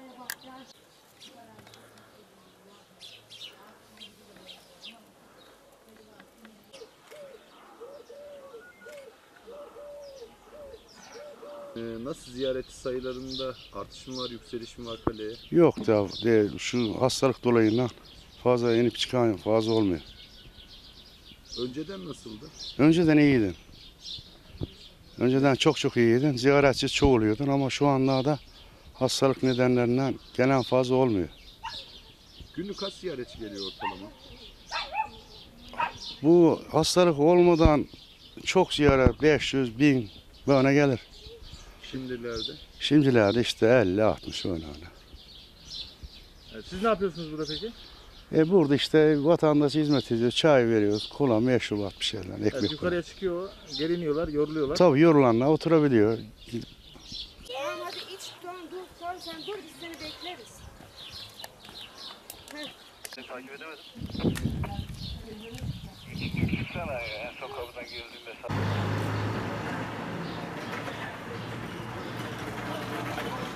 Nasıl ziyaretçi sayılarında artış mı var, yükseliş mi var kaleye? Yok da değil. Şu hastalık dolayından fazla inip çıkan fazla olmuyor. Önceden nasıldı? Önceden iyiydin. Önceden çok iyiydin. Ziyaretçi çoğuluyordun ama şu anlarda hastalık nedenlerinden gelen fazla olmuyor. Günlük kaç ziyaretçi geliyor ortalama? Bu hastalık olmadan çok ziyaret 500, 1000 böyle gelir. Şimdilerde. Şimdilerde işte 50, 60 öyle. Evet, siz ne yapıyorsunuz burada peki? Burada işte vatandaşa hizmet ediyoruz. Çay veriyoruz, kola, meşrubat bir şeyler, ekmek. Evet, yukarıya çıkıyor, geriniyorlar, yoruluyorlar. Tabii yorulanlar oturabiliyor. Tamam hadi iç dön dur koy sen dur biz seni bekleriz. Seni takip edemedim. Çıksana ya, en son kapıdan girdiğimde.